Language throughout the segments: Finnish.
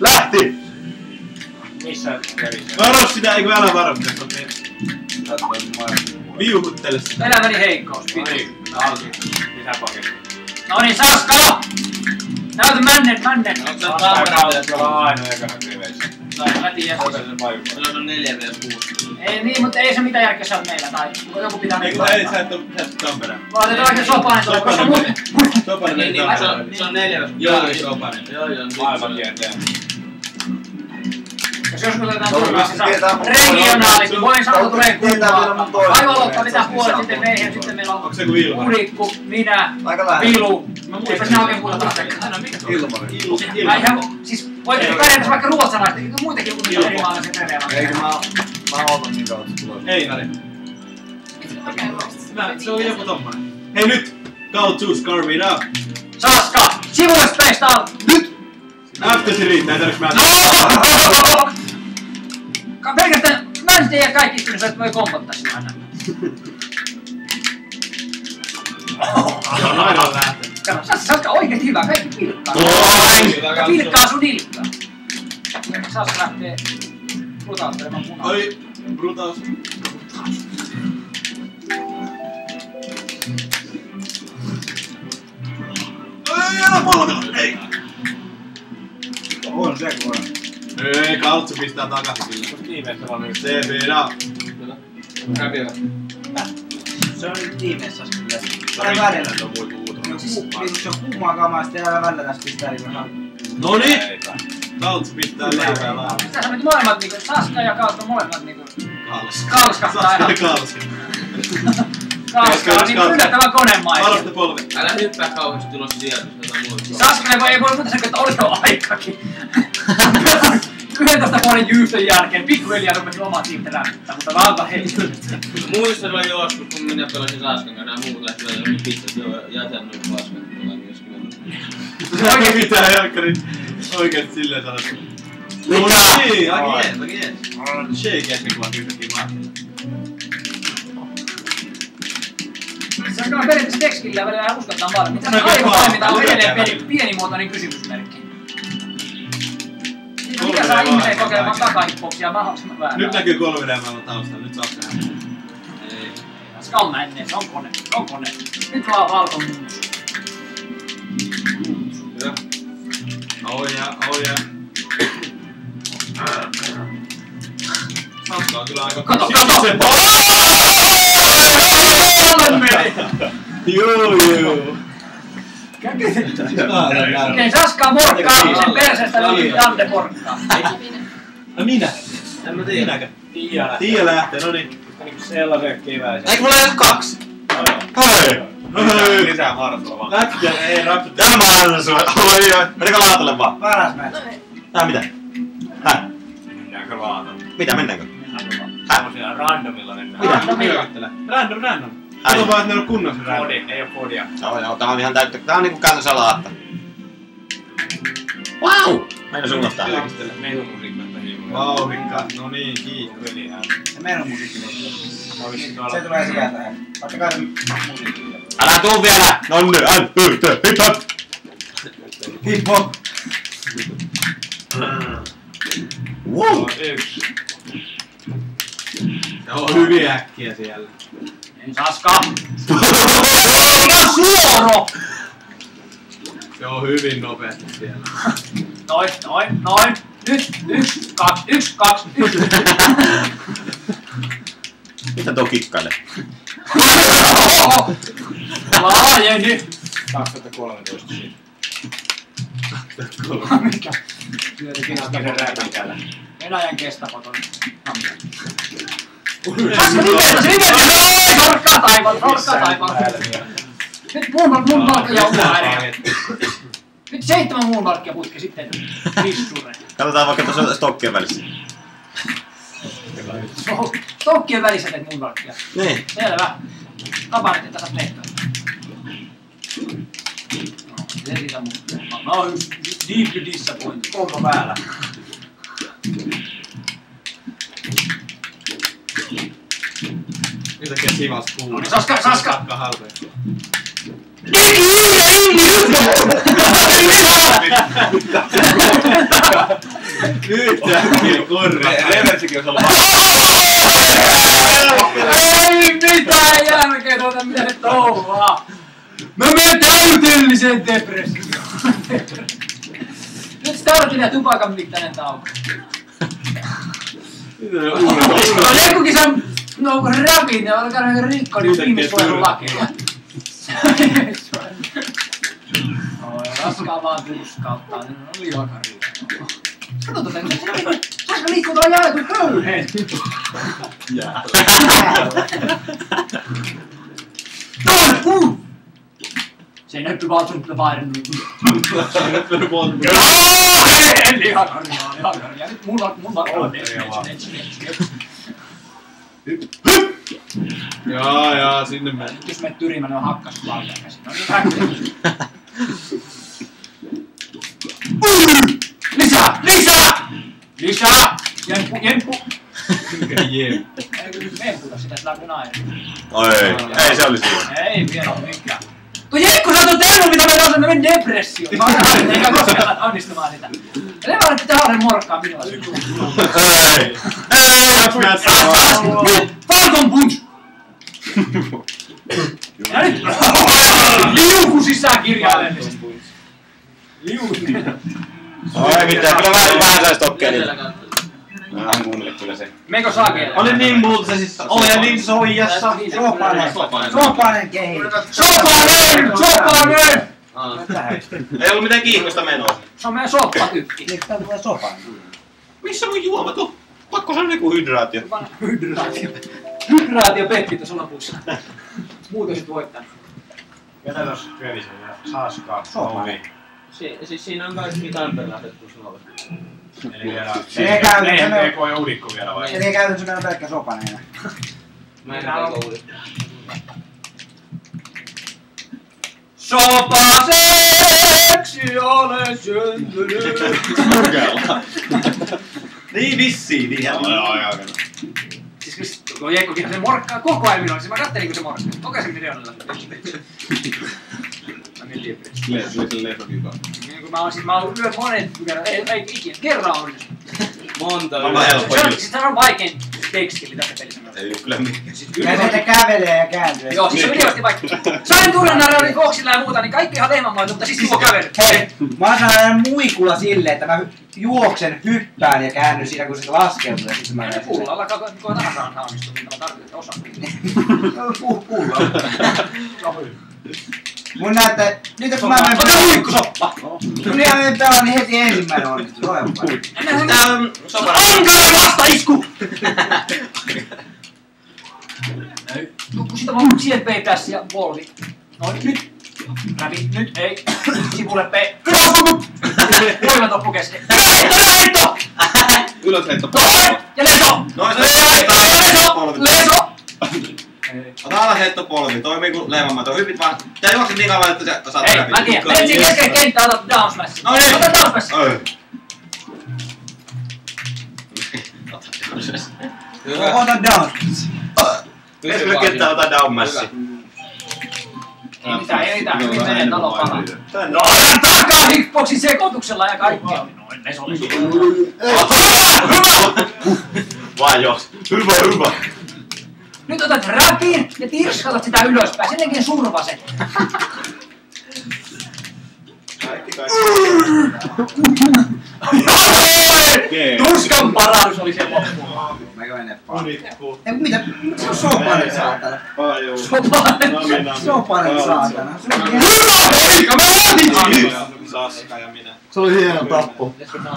Lähti! Missä kävi? Varo sitä, eikö älä varo, viuhuttele sitä. Elämäni heikkous. Alki. Lisäpaketti. Noniin, Saska! Näytä männen! Aina ekana kriveissä. Tai mä tiedän. Se on 4 vs 6. Ei niin, mutta ei se mitään järkeä saa meillä tai joku pitää Ei kun ei, sä et oo Tampereen. Otetaan oikein Sopanen tuolla, koska muuten... Sopanen ei Tampereen. Se on 4 vs 6. Jouri Sopanen. Joo. Maailmankierteen. Jos joskus otetaan turvassa regionaalit, niin voin sanoa, että tulee kumpaa. Aivalokka vetää puolet, sitten meihin, sitten meillä on Kurikku, minä, Vilu. Mä muistan sinä oikein muuta asiakkaana. Siis voitte pärjätä vaikka ruotsalaista, muitakin kuin niitä eri maalaisia perheellä. Eikö mä ootan niin kauan, että tulee. Ei väli. Se on joku tommonen. Hei nyt! Go to Scarvin up! Saska! Sivulle space out! Nyt! Aftersi riittää, tarviks mä pelkästään mä en tiedä kaikki istunut, että voi kompottaa sinä aina. Se on aivan lähtenyt. Kato, Saska oikeesti hyvä, kaikki pilkkaa. Pilkkaa sun nilkkaa. Saska lähtee brutauttelemaan punaa. Oi, brutaus. Ei, älä polkella! Ei! On se kun on. Ei, Kaltsu pistää takaisin kyllä. Viimeistä vaan nyt. Se vielä. Käpillä. Se on nyt tiimessä kyllä. Aina välillä. Se on muitu uutuinen. Se on kummaa kamaa, sitten aina välillä tässä pistää ihan. Noniin! Kaltsu pistää leipää lailla. Mitä sä nyt molemmat niinku, Saska ja Kalska molemmat niinku... Kalska. Kalskahtaa ihan. Kalska. Kalska on niin yllättävän konemaisia. Varosta polvi. Älä hyppää kauheesti ulos sieltä, jotain muuta. Saska ei voi muuta sanoa, että oli jo aikakin. 11 vuoden jyyhtön jälkeen pikkuhiljaa rupesi omaa tiimtä rämmittää, mutta valta heistä. Muistan silloin joskus, kun minä pelasin Saskan kanssa, nämä muut lähtivät jo pizzat jo jätän nyt paskan. Oikein pitää Jarkkari oikeesti silleen sanottu. Mitä? Niin, aika jees. Shake äsken kuvasi yhtäkkiä mahtilla. Se on kyllä periaatteessa tekskillä välillä vähän uskottaa paljon. Mitä se aivotoiminta on edelleen pienimuotoinen kysymysmerkki. Mikä saa ihmisen kokeilemaan takahippoksia mahdollisimman vähän? Nyt näkyy 3D maailman taustalla, nyt saa nähdä. Ei. Se on menneet, se on kone, se on kone. Nyt vaan valko muus. Hyvä. Auja. Saattaa kyllä aika... Kato! Joo. Ei Saskaa morkkaa, sen perseestä löytyy Jante porkkaa. Minä? En mä tiedä. Minäkö? Tiia. Tiia lähtee, noniin. Sellaisen keväisen. Eikö mulla ole 2? Hei! Lisää harsoa vaan. Lätkä, ei rappu. Tää mä annan sulle. Oi. Menikö laatalle vaan? Paras mä. Tää mitä? Häh? Mennäänkö laatalle? Mitä mennäänkö? Semmosia randomilla mennään. Mitä? Random. Kato vaan, että ne on kunnossa random. Kodi, ei oo kodia. Joo, tää on ihan täyttä. Tää on niinku käytännössä laatta. Vau! Meidän sun ottaa. Meidän musiikista hiimuja. Vauhikka, no niin, kiitos. Se meidän musiikki. Se tulee sieltä. Ottakaa se musiikki. Älä tuu vielä! Nonne, hip-hop! Hip-hop! Wow! Yksi. Ja on hyvin äkkiä siellä. En Saska! Mikä suoro! Se on hyvin nopeasti siellä. Noin. Nyt, 1, 2. Mitä tuo kikkailee? Laajeni! 2013 siitä. Mikä? Miten rääkin täällä? Venäjän kestapoton. Saska nimetä! Torkkaa taivaan! Nyt mun malkkia on ääreen. Nyt 7 muun malkkia putki sitten vissure. Katsotaan vaikka tuossa stokkien välissä. Stokkien välissä teet muun malkkia. Niin. Selvä. Kaparit, että saat lehtoa. Se siitä mun. Mä oon just deeply disappointed. Kompa päällä. Yhtäkkiä sivas kuuluu. Saska! Sakka halpeen. Yhtäkkiä korre. Reversikin olisi ollut Ei mitään jälkeen tuota mitä ne touhaa. Mä menen täydelliseen depressioon. Nyt startin ja tupakan mittainen tauko. Jokukin sen rapin ja alkaa näin rikkoa niin ihmissuojelulakeja. Raskaa vaan tuskauttaa, niin on lihakaria. Kato tätä, koska liikkuu tuolla jaetun köyheen. Se ei näytty vaan sun vaihdon. Lihakaria. Nyt mulla on Jaa, sinne mennään. jos menet tyrimään, ne on hakkas valtaan käsin. No niin, äkkiä. Lisää! Jemppu! Mikä jee? Me ei puhuta sitä, että lähdin aina. Ei se oli siinä. Ei vielä ole mikään. Tuo Jekko sanoo termo, mitä me nousen, me menen depressioon. Mä oon eikä koskaan onnistumaan sitä. Ja ne vaan pitää olla morkkaa minulla syksyn. Falcon Punch! Ja nyt liuku sisään kirjaimellisesti. Liuku. Ei mitään, kyllä vähän sais tokkeen. Vähän kuunnelle kyllä se. Meikö saakelle? Oli niin multaisissa. Ole niin soijassa. Sopanen kehitys. Sopanen! Ei ollut mitään kiihkoista menoa. Se on meidän soppatykki. Eikö tää tulee sopanen? Missä mun juomat on? Pakkohan on joku hydraatio. Hydraatio petti tuossa lopussa. Muuten sit voittanut. Ketä tossa kövisellä ja saaskaa? Sopanen. Siis siinä on kaikki tarpeelliset kun sulla. Eli vielä... EK ja uudikko vielä vai? Eli käytännössä meillä on pelkkä sopanen enää. Mä en näe uudikko. Sopaseksi olen syntynyt. Niin vissiin, ihan. Siis kun Jeikkokin se morkkaa koko ajan minua, siis mä kattelin kun se morkkaa. Tokasin miljoonalla. Mä mietin mä oon lyönyt monet kerran, ei ikinä, kerran onnistunut. Monta Siis tää on vaikein teksti, mitä tässä pelissä on. Ei oo kyllä mikään. Ja se kävelee ja kääntyy. Joo, siis se on ideasti vaikka. Sain tulla narraali koksilla ja muuta, niin kaikki ihan lehmänmaita, mutta siis tuo kävely. Hei, mä oon saanut muikulla silleen, että mä juoksen, hyppään ja käännyn siinä kun se laskeutuu ja sit mä näen. Pullalla kuka tahansa on onnistunut, mitä mä tarvitsen osaa. Pullalla. Mun näyttää, nyt kun mä menen... Ota muikkusoppa! Kun ihan menen pelaan, niin heti ensimmäinen onnistuu. Tää on ankara vastaisku! Kun sitä vaan siihen pei tässä ja polvi. Noin, nyt. Rävi, nyt, ei. Sivulle pei. Voimat loppu kesken. Heitto! Ylösheitto. Noin! Ja leso! Noin, Leso! Ota alas heittopolvi, toimii kun lehmänmaito. Hypit vaan. Tää juokset niin kauan, että sä saat Ei, mä tiedän. Menet siinä keskellä kenttää, otat down smash. No niin. Ota down smash. Ota down. Keskellä kenttää ota down massi. Ei mitään, hyvin menee talo palaa. No anna takaa hitboxin sekoituksella ja kaikkea. Noin, leso. Hyvä! Vaan jos. Hyvä. Nyt otat räpin ja tirskatat sitä ylöspäin, sen jälkeen survaset. Tuskan parannus oli se loppu. Mäkö menen vaan. Ei mitä? Se on sopanen saatana. Sopanen saatana. Hyvä poika, mä otin! Saska ja minä. Se oli hieno tappo.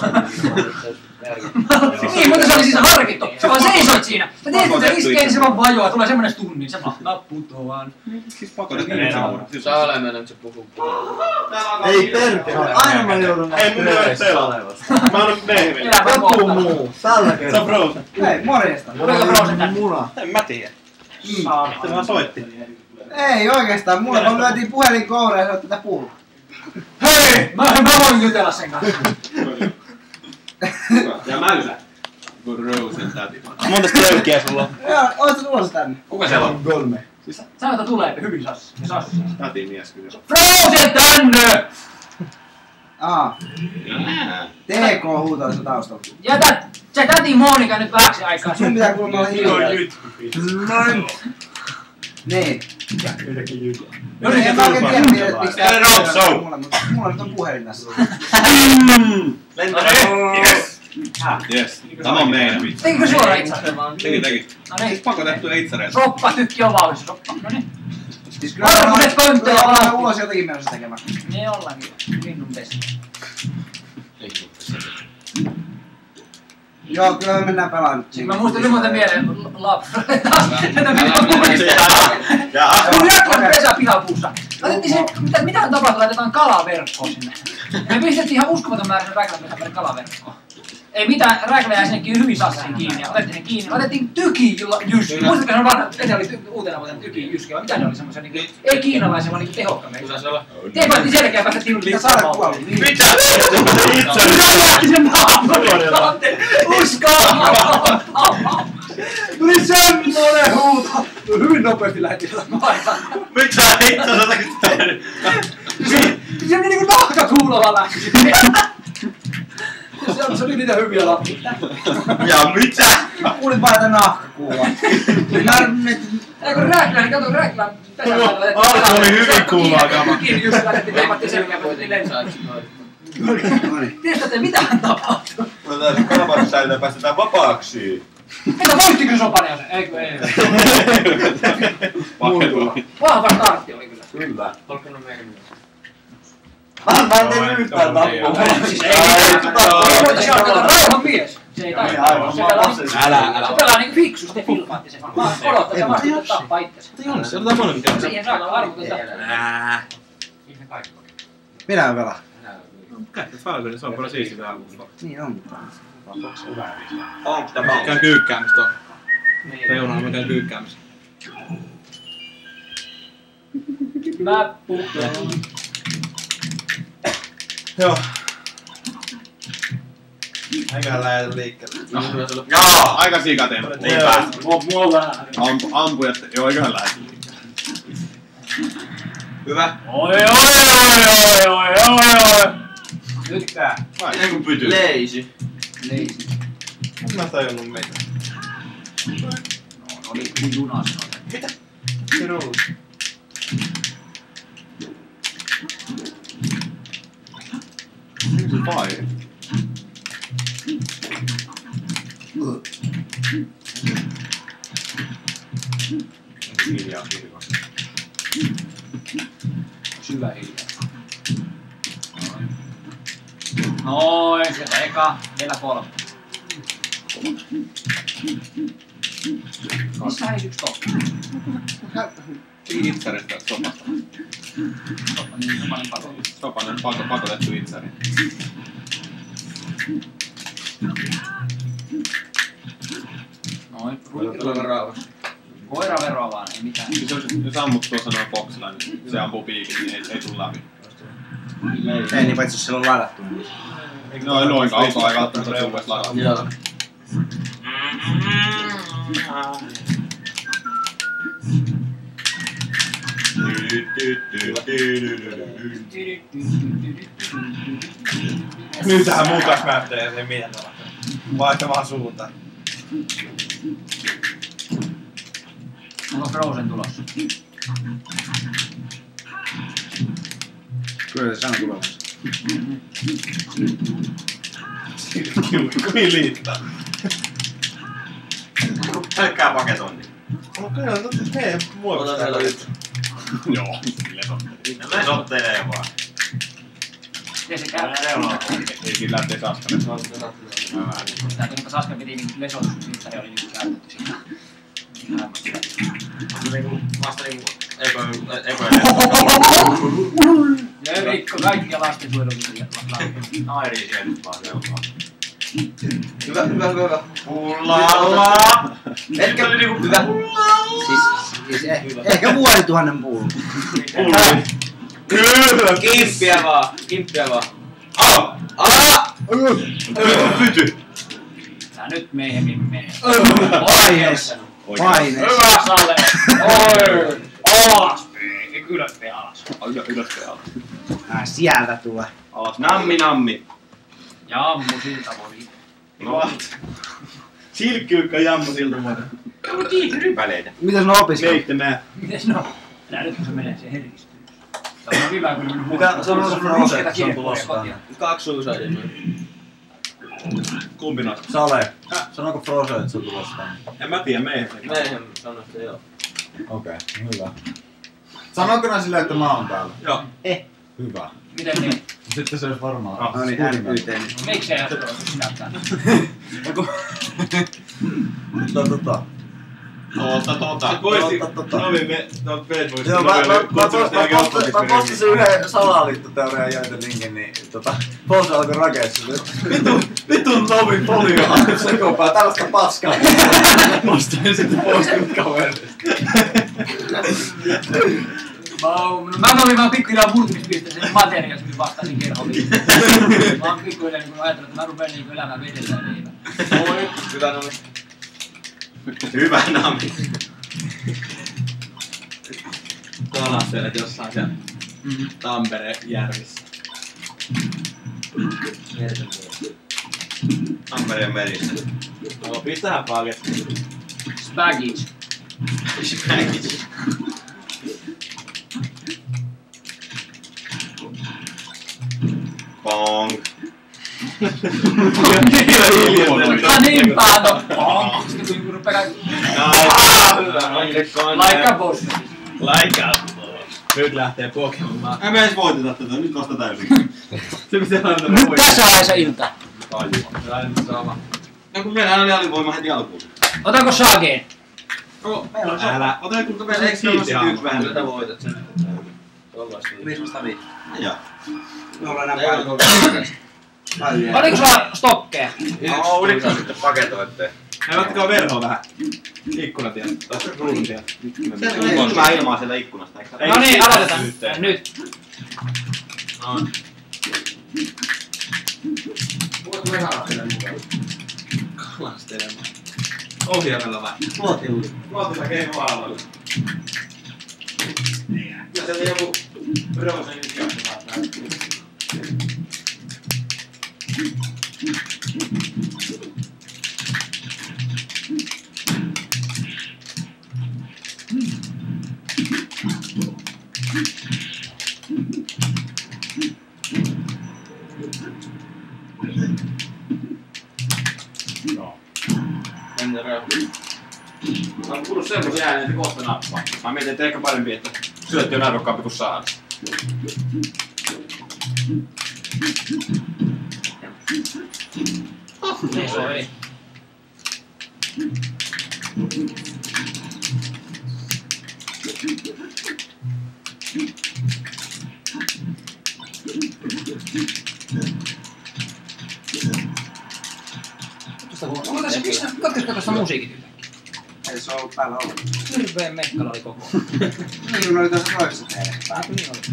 Niin, mutta se oli siis harkittu. Sä vaan seisoit siinä. Mä tiedät, että se iskee, niin se vaan vajoaa. Tulee semmonen tunnin. Se vaan putoaan. Siis pakko niin nauraa. Sä ole mennyt se puhuu. Ei perkele. Aina mä joudun Ei mun ole pelaa. Mä oon Nehville. Elää vaan joku kohta. muu. Tällä Se on kertaa. Frozen. Hei, morjesta. Tuleeko Frozen tänne? Muna. En mä tiedä. Se vaan soitti. Ei oikeastaan, mulla vaan lyötiin puhelin kouraan ja se otti tätä pullaa. Hei! Mä voin jutella sen kanssa. Ja Mäysä. Kun Rosen täti. Monta ströykkiä sulla on? Joo, oot sä tulossa tänne? Kuka siellä on? 3. Sano, että tulee hyvin sassi. Ja sassi. Tätin mies kyllä. Frozen tänne! TK huutaa se taustalla. Jätä se täti Monika nyt vähäksi aikaa. Sun pitää kuulemma olla hiljaa. Niin. No niin, En mä oikein tiedä, miksi tää Rob mulla, mutta mulla nyt on puhelin tässä. Yes. Tämä on meidän. Tekikö suoraan itse? Teki. No niin. Siis pakotettu itsereet. Roppa tykki on valmis. Roppa. No niin. Siis kyllä Arvoiset kontteja ollaan valmis. ulos jotenkin menossa tekemään. Niin ollaan kyllä. Linnun pesti. Joo, kyllä me mennään pelaan nyt. Mä muistelin muuten mieleen lapsuudesta. Tätä pitää Jaa. Jätkän pesä pihapuussa. Laitettiin se, mitähän tapahtui, laitetaan kalaverkkoa sinne. Me pistettiin ihan uskomaton määrä sen räklän pesän kalaverkkoa. Ei mitään, räklejä sinnekin hyvin sassiin kiinni ja otettiin ne kiinni. Laitettiin tykijyski. Muistatko ne vanha, Pete oli uutena vuotena tykijyski, vai mitä ne oli semmosia niinku, ei kiinalaisia, vaan niinku tehokkaamia. Te päätti selkeä päästä tiuliin saavaa. Mitä? Lähti sen naapuriin! Uskoa! Tuli semmonen huuto! Hyvin nopeasti lähti sillä maailmaan. Mitä hitto sä takit tehnyt? Se meni niinku nahkakuulolla lähti sitten. Se oli niitä hyviä lapsia. Ja mitä? Mä kuulin vaan, että nahkakuuloa. Eikö räklä, niin kato räklä. Se oli hyvin kuulaa kama. Kiinni just lähdettiin teipattiin selkeä, kun otettiin lensaa. Tiedätkö, mitähän tapahtuu? Mä täysin kalapallosäilöön päästetään vapaaksi. Mitä voittiko Sopanen sen? Eikö ei? Vahva startti oli kyllä. Kyllä. Mä en tehnyt yhtään tappua. Siis ei voitaisi alkaa rauhan mies. Se ei taida. Se pelaa niinku fiksusti filmaatti se. Vaan odottaa, että vastaan tappaa itsensä. Se otetaan molemmat. Siihen saakka arvoton tappaa. Minä pelaa. Kättä Falcon, se on paljon siistiä alkuun. Niin on. Onko tämä? Käyn kyykkäämistä on. Reunaan mä käyn kyykkäämistä. Mä puhtaan. Joo. Eiköhän lähdetä liikkeelle. Jaa! Aika sikatemppu. Niinpä. Ampujat. Joo, eiköhän lähdetä liikkeelle. Hyvä. Oi. Nyt tää. Ei kun pyty. Leisi. Leisi. Mä tajunnut meitä. No, oli junassa. Mitä? Se rooli. Vai? Hiljaa kirkossa. Syvä hiljaa. Noin, sieltä eka, vielä 3. Missä ei yksi toppi? Itsärestä sopasta. Sopanen pakotettu itsäri. Noin, koira veroa vaan, ei mitään. Jos ammut tuossa noin boksilla, niin se ampuu piikin, niin ei tuu läpi. Ei niin paitsi jos siellä on ladattu. Noin kaukaa ei välttämättä reupas ladattu. Joo. Nythän mun kanssa näyttää ja se miten on. Vaihtamaan suuntaan. Onko Frozen tulossa? Kyllä se sanoo tulossa. Kuin liittaa. Pelkkää paketointi. No kyllä, hei, muovista täällä yksi. Joo, lesottelee vaan. Miten se käy? Ei sillä lähtee Saskalle. Tää kun Saska piti niin lesotus, niin se oli nyt käytetty siinä. Vasta niinku, eikö Ja rikko kaikkia lastensuojelullisia. Airi siellä vaan seuraa. Hyvä. Pullalla! Etkä oli niinku hyvä. Siis ehkä vuosituhannen pullo. Kyllä! Kimppiä vaan. Pyty! Tää nyt meihin menee. Vaiheessa. Paine. Hyvä Sale! Oi! Alas! Ylöspäin alas. Ylöspäin alas. Sieltä tulee. Alas. Nammi. Ja ammu siltä voi. What? Silkkyykkä jammu siltä voi. Rypäleitä. Mitäs ne opiskelee? Keitte nää. Mites no? Nää nyt kun se menee, se herkistyy. Tämä on hyvä, kun minun Mitä sanoo Frose, että se on tulossa tänne? 2 suusaiden noin. Kumpi noista? Sale, sanooko Frose, että se on tulossa tänne? En mä tiedä, meihin. Meihin sanoo, että joo. Okei, hyvä. Sanoiko ne silleen, että mä oon täällä? Joo. Hyvä. Miten niin? Sitten se olisi varmaan... No niin, NYT. Miksei äsken sinä tänne? Sä poisti. Novi, me Facebookissa. Joo, mä postasin yhden salaliittoteorian jäytelinkin, niin Frose alkoi rakeessa. Vitun Novi polio sekopää, tällaista paskaa. Postasin sitten postin kaverista. Mä olin vaan pikkuhiljaa murtumispisteeseen materiaalismin vastasin kerhoviin. Mä oon pikkuhiljaa niin ajatellut, että mä rupean niin elämään vedellä leivää. Oi, hyvä Novi. Hyvä Nami. Kalastelet jossain siellä Tampereen järvissä. Tampereen merissä. No, pitää paketti. Spaggage. Spaggage. Pong. Mä niin päätä. Sitten kun rupee Like a boss. Like a boss. Nyt lähtee Pokemon maa. Ei me edes voiteta tätä, nyt vasta täysin. Se pitää antaa Nyt tässä on se ilta. sama. No kun meillä oli alivoima heti alkuun. Otanko Shageen? Älä. Ota joku meillä eikö se yksi vähän. Tätä voitat sen. Joo. Me ollaan nämä Oliko sulla stokkeja? Uudikko sitten paketoitte. Hei, ottakaa verhoa vähän. Ikkunatien. Tai ruudutien. Sieltä tulee ilmaa sieltä ikkunasta, eikö sä? No niin, aloitetaan. Nyt. No. Kalastelemaan. Ohjaimella vai? Luotilla keinoalalla. Kyllä sieltä joku Rosen jakso saattaa. Entä rauha? Mä oon kuullut semmosen äänen, että kohta nappaa. Mä mietin, että ehkä parempi, että syötti on arvokkaampi kuin saada. Ei se ei. Katsoisiko tuosta musiikit yhtäkkiä? Ei se ollut päällä ollut. Hirveen mekkala oli koko. Niin kun oli tuossa toisessa tehdessä. Niin oli.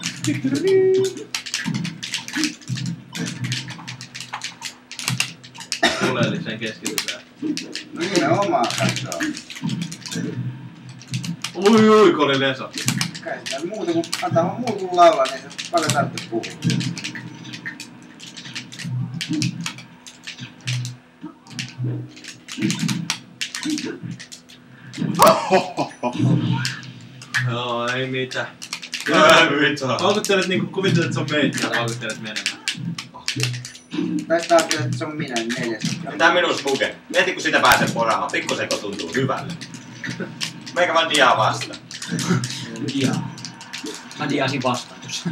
Oleelliseen keskitytään. No nimenomaan katsoo. Ui, kun oli leso. Kai sitä muuta kun antaa vaan muu kun laulaa, niin se paljon tarvitsee puhua. Joo, ei mitään. Vitsa. Haukuttelet niinku kuvittelet, että se on meitä ja haukuttelet menemään. Tästä ajattelee, että se on minä, niin 400. Mitä minus puke? Mieti kun sitä pääsee poraamaan. Pikkuseko tuntuu hyvälle. Meikä vaan diaa vasta. Diaa. Mä diasin vastaan tuossa.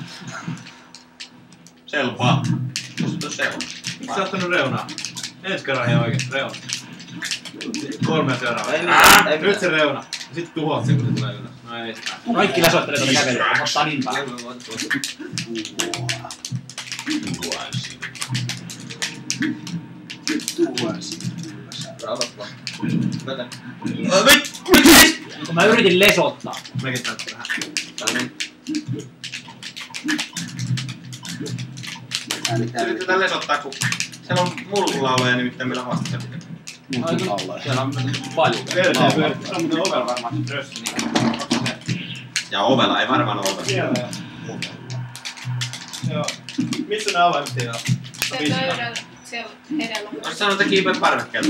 Selvaa. Tuossa se on. Miksi sä ottanut reunaa? Ensi kerran ihan oikeesti reuna. 3 seuraavaa. Nyt se reuna. Sitten tuhoat sen, kun se tulee ylös. No ei sitä. Kaikki läsoittelee tuota kävelyä, ottaa niin päin. Rauhat vaan. Tätä. Kun mä yritin lesottaa. Mekin täältä vähän. Yritetään lesottaa, kun siellä on mulkunlauleja nimittäin meillä vastassa. Siellä on paljon. Se on muuten ovella varmaan se trössi. Ja ovella, ei varmaan ovella. Siellä. Joo. Missä ne avaimet siellä on? Se pöydällä siellä edellä. Oletko sanonut, että kiipeä parvekkeelta?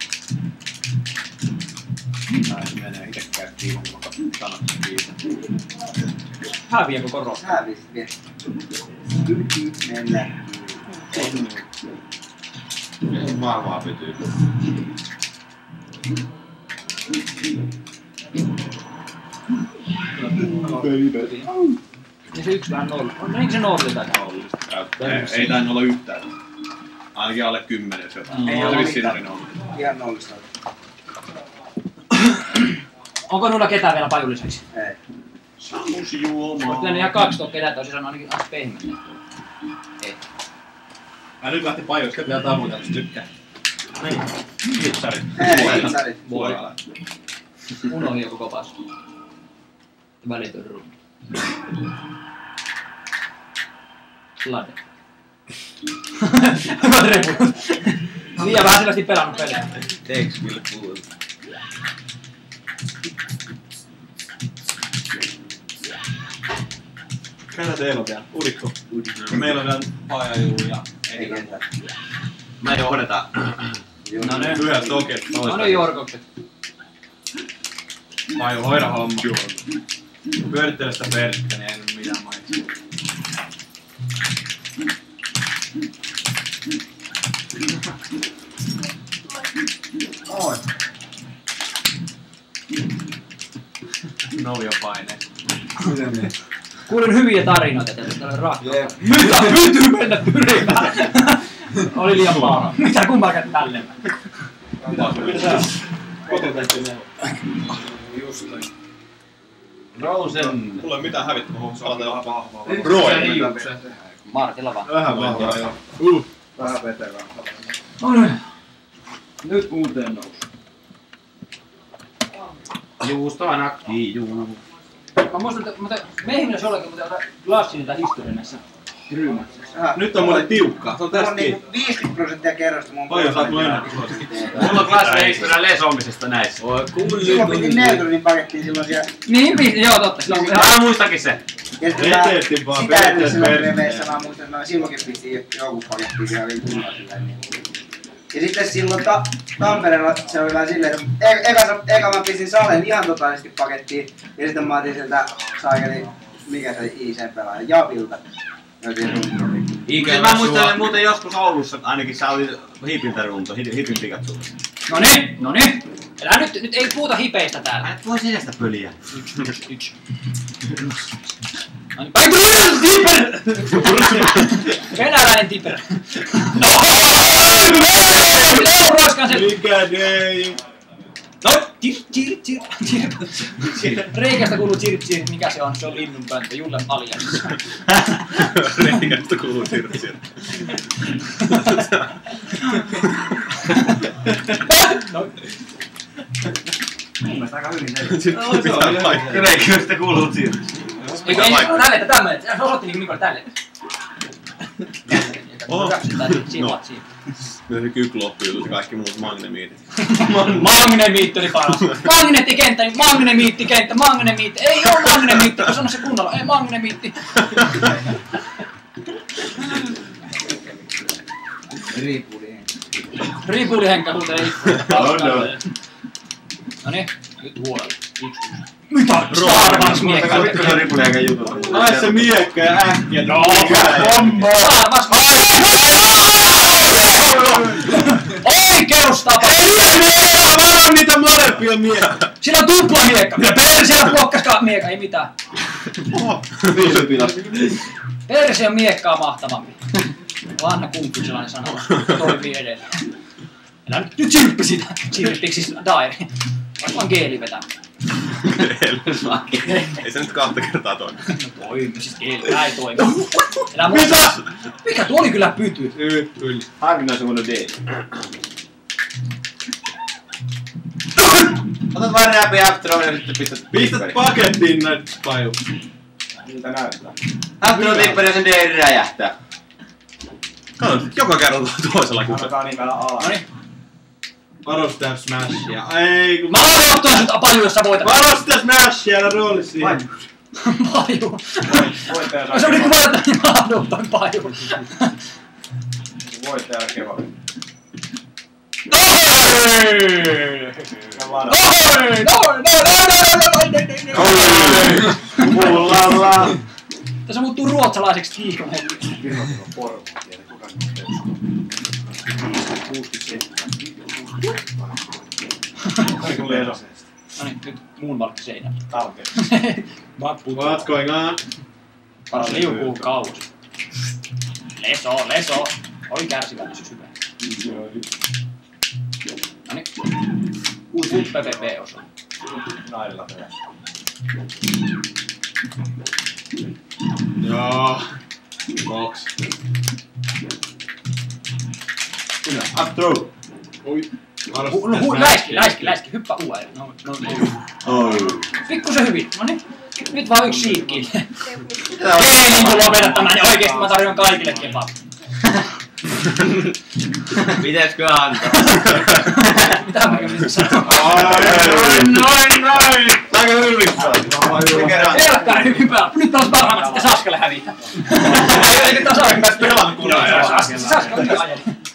Se menee itse käy kiinni, kun sanot kiinni. Häviä koko roska. Hävisit vielä. Mennä. Varmaan pytyy. Ja se yksi vähän nolla. No eikö se nolli taitaa olla? Ei tainnut olla yhtään. Ainakin alle 10 jos jotain. Ei Se ole vissiin mitään. oli 0. Ihan nollista. Onko nulla ketään vielä pajun lisäksi? Ei. Samusi juomaa. Olisi pitänyt ihan 2 tuolla ketään, olisi sanonut ainakin aika pehmeä. Ei. Nyt lähti pajoista, pitää tammutella, jos tykkää. Niin. Hitsarit. Ei, hitsarit. Voi. Unohdin joku kopas. Välitön rummi. Lade. Hyvät reput. Liian vähän selvästi pelannut peliä. Teeks kyllä puhuu? Ketä teillä on vielä? Udikko. Meillä on vielä Pajajuu ja Ei kentää. Mä johdetaan. No ne. yhdet toket. No ne jorkokset. Paju, hoida homma. Pyörittele sitä perkkä, niin ei nyt mitään mainitsia. Oi. Novi on paineet. Miten niin? Kuulin hyviä tarinoita tästä rakkautta. Jep. Mitä pytyy mennä pyrimään? Oli liian paha. Mitä kummakaan tälleen? Mitä sä? Kototehtiin ne. Just noin. Rosen. Mulla ei mitään hävittä, mä huomasin palata jopa vahvaa. Martilla vaan. Vähän vahvaa joo. Vähän veteraan. No niin. Nyt uuteen nousu. Juustoa nakkii, juu. Mä muistan, että meihin olisi jollakin, mutta ota glassi niitä historiaa näissä ryhmässä. Nyt on mulle tiukkaa. Se on Mulla tästä on kiinni. niinku 50% kerrosta mun Paljon saat puolella. ennakkosuosikki. Mulla on klassihistorian lesomisesta näissä. Silloin piti Neutronin pakettiin silloin siellä. Niin, joo totta. Silloin Mä muistakin se. Ja sitten mä Reteetti vaan sitä ennen periaatteessa silloin persettä. reveissä mä muistan, että mä silloinkin pistin joku pakettiin siellä oli kunnolla silleen. Ja sitten silloin Tampereella se oli vähän silleen, että eka mä pistin Salen ihan totaalisesti pakettiin. Ja sitten mä otin sieltä saakeli, mikä se IC-pelaaja, Javilta. Mä muistan muuten joskus Oulussa, ainakin sä olit Hipiltä runto, Hipin Pikachu. Noniin. Elää nyt ei puhuta hipeistä täällä. Et voi edestä pöliä. Yksi. Noniin. Ai Tipper! Venäläinen Tipper. Roiskaan sen. Mikä ei? No, chir. Reikästä kuuluu chir. Mikä se on? Se on linnunpönttö. Julle Alias. Reikästä kuuluu sirtsiä. No. Mun mielestä aika hyvin se. Reikästä kuuluu sirtsiä. Eikö ei tälle, tämmönen. Se osoitti niinku Mikolle tälle. Myös se kykloppi ja kaikki muut magnemiitit. Magnemiitti oli paras. Magnemiittikenttä. Ei oo magnemiitti, kun sano se kunnolla. Ei magnemiitti. Riipuli Henkka huutelee ikkunasta. Noniin, nyt huolella. Mitä? Star Wars miekka. Vittu se ripuliakan jutut. Hae se miekka ja äkkiä. Star Wars oikeustapa! Varo niitä molempia miekka! Sillä on tupla miekka! Ja persellä blokkaskaan miekka, ei mitään. Perse on miekkaa mahtavampi. Vanha kumppu sellainen sanoo. Toimii edelleen. Elä nyt chirppi sitä. Chirppiksi siis dairi. Vaikka vaan geeli vetää. Ei se nyt 2 kertaa toimi. No toimi, siis geeli. Tää ei toimi. Elä muuta. Mikä tuo oli kyllä pyty? Nyt tuli. Harvinaisuuden D. Otat vain räpi Afteron ja sitten Pistät pakettiin näitä paju. Miltä näyttää? Afteron tipperi ja sen D räjähtää. Kato, joka kerran toisella kuussa. Annetaan niin vähän alaa. Noniin. Varo sitä smashia. Ei kun... Mä odottan sut Paju, jos sä voitat. Varo sitä smashia, älä rooli siihen. Paju. Voittaja Se on niinku voittaa, niin mä odottan Paju. Voittaja keva. Tässä muuttuu ruotsalaiseksi kiihkohetki. No niin, nyt muun valkki seinä. What's going on? Paras liukuu kauas. Leso. Oli kärsivällisyys hyvä. Noniin. Uusi PvP-osa. Nailla tehdä. Joo. Box. Up throw. Oi. Läiski, hyppää uudelleen. No. Pikkusen hyvin, noniin. Nyt vaan yksi siikki. Ei niin kuin lopeta tämän, niin oikeesti mä tarjoan kaikille kebab. Pitäisikö antaa? Mitä mä kävin sanoa? Noin! Aika yrittää. Helkkari hyvin päällä. Nyt taas parhaimmat, että Saskalle hävitä. Eikö taas oikein päästä pelannut kunnolla? Saska on hyvä ajeli.